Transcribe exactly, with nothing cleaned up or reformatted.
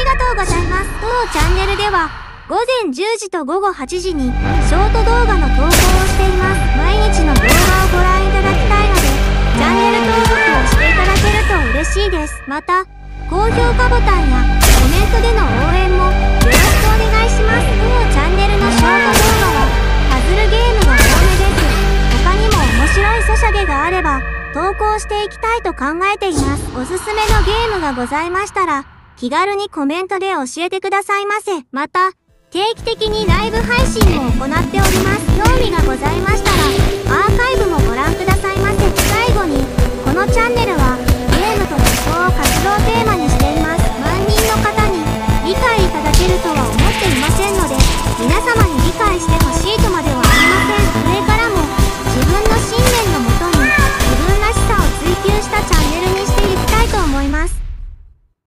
がとうございます。当チャンネルではごぜんじゅうじとごごはちじにショート動画の投稿をしています。毎日の動画をご覧いただきたいのでチャンネル登録をしていただけると嬉しいです。また高評価ボタンやコメントでの応援もよろしくお願いします。当チャンネルのショート動画はパズルゲームが多めです。他にも面白いソシャゲがあれば投稿していきたいと考えています。おすすめのゲームがございましたら気軽にコメントで教えてくださいませ。また定期的にライブ配信も行っております。興味がございましたらアーカイブもご覧くださいませ。最後にこのチャンネルはゲームと思想を活動テーマに